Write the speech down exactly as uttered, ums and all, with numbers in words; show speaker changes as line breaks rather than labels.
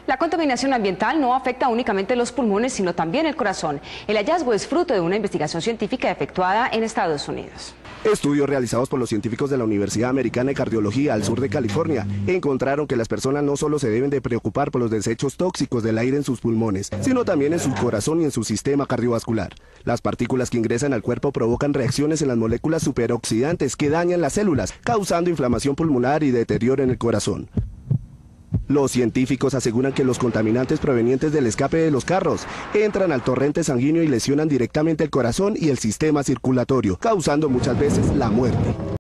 La contaminación ambiental no afecta únicamente los pulmones, sino también el corazón. El hallazgo es fruto de una investigación científica efectuada en Estados Unidos.
Estudios realizados por los científicos de la Universidad Americana de Cardiología al sur de California encontraron que las personas no solo se deben de preocupar por los desechos tóxicos del aire en sus pulmones, sino también en su corazón y en su sistema cardiovascular. Las partículas que ingresan al cuerpo provocan reacciones en las moléculas superoxidantes que dañan las células, causando inflamación pulmonar y deterioro en el corazón. Los científicos aseguran que los contaminantes provenientes del escape de los carros entran al torrente sanguíneo y lesionan directamente el corazón y el sistema circulatorio, causando muchas veces la muerte.